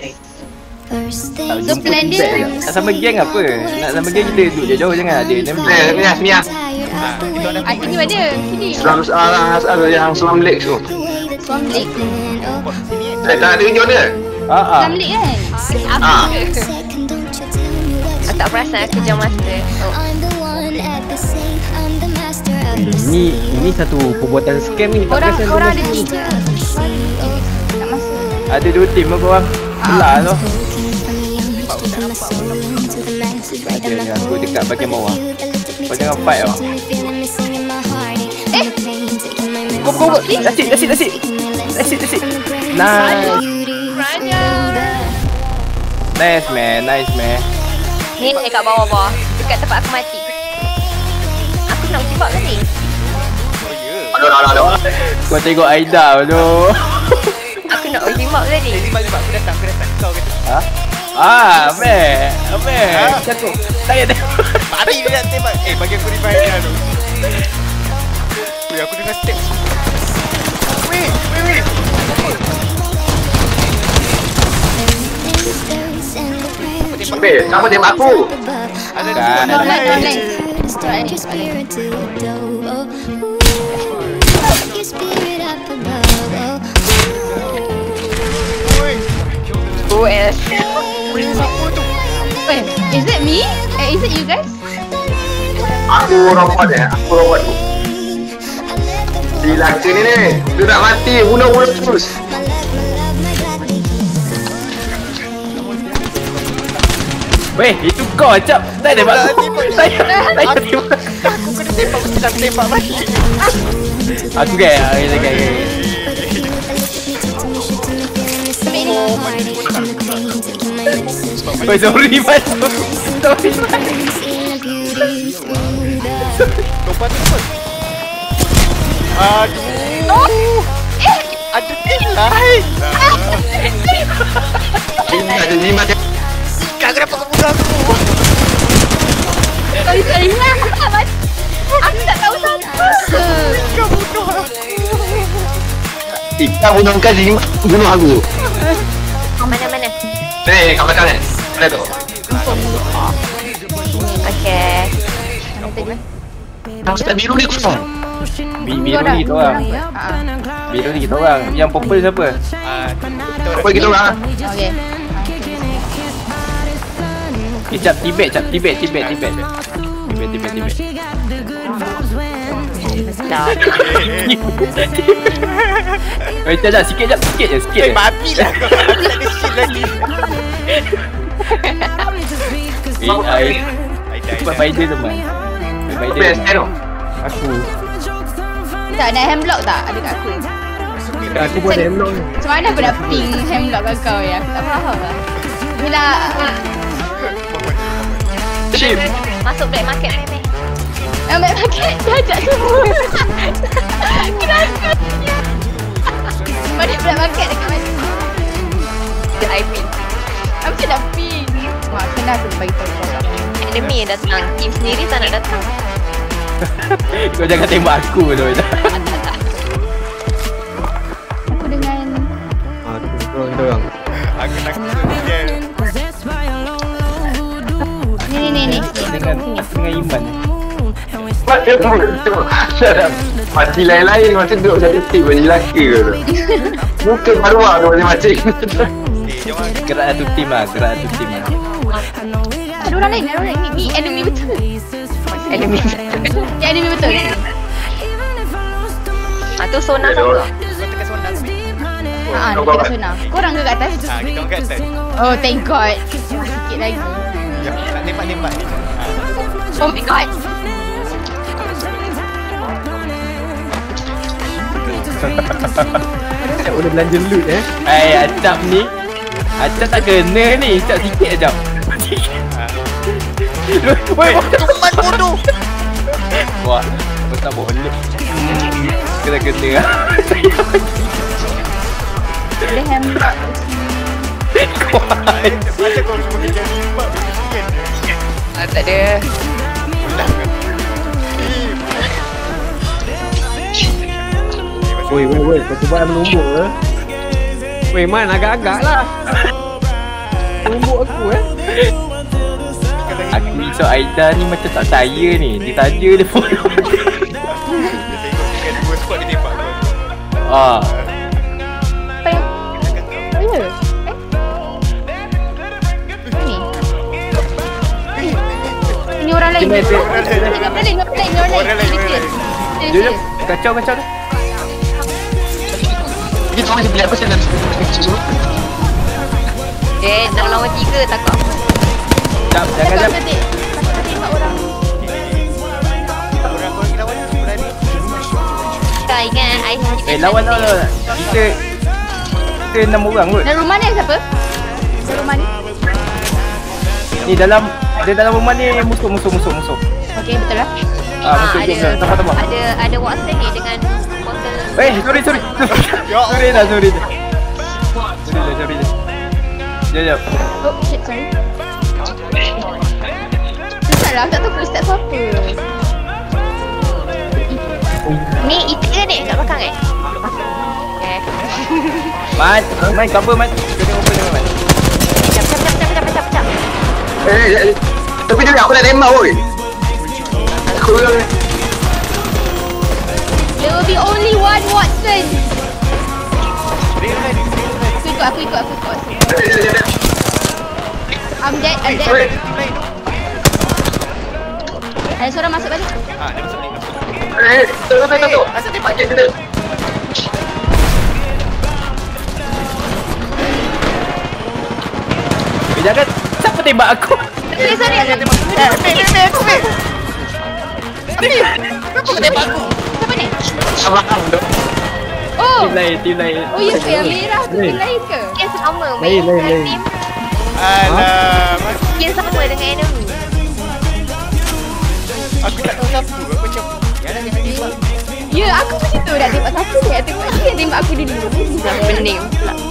Tak jumpa feedback je. Tak sama geng apa? Nak sama geng kita duduk jauh-jauh jangan ada enemy. Mia. Ada ni ada. Sini. Ada yang Slam Lake tu. Slam Lake. Tak ada tunjuk dia. Slam Lake kan? Aku tak perasan aku jam master. Ini satu perbuatan scam ni. Orang ada tiga. Tak masuk. Ada 2 tim apa orang? Belah tu. Ada aku dekat bahagian bawah. Kau jangan fight tau. Go. That's it. Nice man. Ni kat bawah. Dekat tempat aku mati. Aku nak uji bab tadi. Aduh. Kau tengok Aida tu. Aku nak uji bab tadi. Aku datang. Kau kata. Amir. Jatuh. Tak Tadi dia nak tembak. Bagi aku revive dia tu. Weh, aku dengar step. Weh. Siapa tembak aku? Ada Online. OS. Wait, is it me? Is it you guys? Aku robot tu. Si laki ni. Dia nak mati. Bunuh terus. Weh, itu kau Cap. Tak ada aku. Saya tembak. Aku kena tembak. Mesti nak tembak balik. Aku gaya. Weh, sorry man. Lompat. Aduh. Ada tim lain. Ada 5 dia. Kenapa kau bunuh aku? Sorry. Aku tak tahu siapa. Kau bunuh aku. Kau bunuh kau jadi bunuh aku. Mana? Kat belakang ni. Mana tu? Okay. Step biru ni kosong. Biru ni kita orang. Yang purple siapa? Apa kita orang? Okay. Cap tibet. Weh, jap, sikit je. Babi lah kau. Aku tak ada shield lagi. Cepat Biden teman. Best tu. Aku. Tak ada hemlock tak? Ada kat aku. Aku buat hemlock ni. Macam mana aku nak ping hemlock kat kau ya? Aku tak faham lah. Bila Ship. Masuk black market ni. Black market dah ajak semua. Kenapa? Mana black market dekat mana? Dia IP. Aku macam dah ping. Wah, kena aku bagi tahu kau. Enemy yang datang. Team sendiri tak nak datang. Kau jangan tembak aku tu. Aku dengan Aku orang. Aku nak dia. ni. Dengan Iman. Mati lain-lain macam duduk saya tim bagi lelaki ke tu. Muka maruah tu macam-macam. Gerak satu tim lah. Ada orang lain. Ni enemy betul. Enemy betul. Tu Sona satu. Kau tekan Sona tu. Dia dekat sana. Korang ke kat atas? Kita orang kat atas. Oh, thank God. Sikit lagi. Nak tembak ni. Oh my God. Acap boleh belanja loot Acap ni Acap tak kena ni. Acap sikit Acap. Cepat bodoh. Wah, aku tak boleh. Kena lah. Ada hemlock. Macam kau semua kerja lipat. Tak ada. Woi, kau cuba nombor ke? Woi, Man, agak-agak lah. So Aida ni macam tak saya ni. Dia saja dia follow. Dia tengok dekat dua squad dia tembak kau. Ah. Apa yang? Oh ya? Ni? Ini orang lain. Cina itu. Orang lain. Jom. Kacau tu. Ini kau masih beli apa sih? Nak lawan 3 takut. Jap, jangan. Tembak orang. Orang kau lagi lawan tu berani. Kau ingat I Lawan. Kita 6 orang kot. Dan rumah ni siapa? Dan rumah ni? Ni dalam rumah ni musuh. Okey, betul lah. Musuh je. Tambah. Ada Watson ni dengan botol. Sorry. Ya Allah. Sorry dah. Jap. Oh shit, sorry. Susah lah, aku tak tahu footstep apa. Ni itik ke ni kat belakang Okay. Main cover Man. Kita tengok open Man. Pecah. Tapi dia aku nak tembak woi. Aku There will be only one Watson. Aku ikut. I'm dead. Ada seorang masuk balik. Dia masuk ni. tu. Asal tembak je kita. Jangan. Siapa tembak aku? Sorry. Kenapa kau tembak aku? Siapa ni? Abang tu. Oh. Tim lain. Oh ya ke? Yang merah tu tim lain ke? Skin sama. Lain. Team Alamak. skin sama dengan enemy. Aku tak tahu siapa. Aku macam jangan tembak. Ya, aku macam tu nak tembak satu. Nak tembak dia yang tembak aku dulu. Dah pening pula.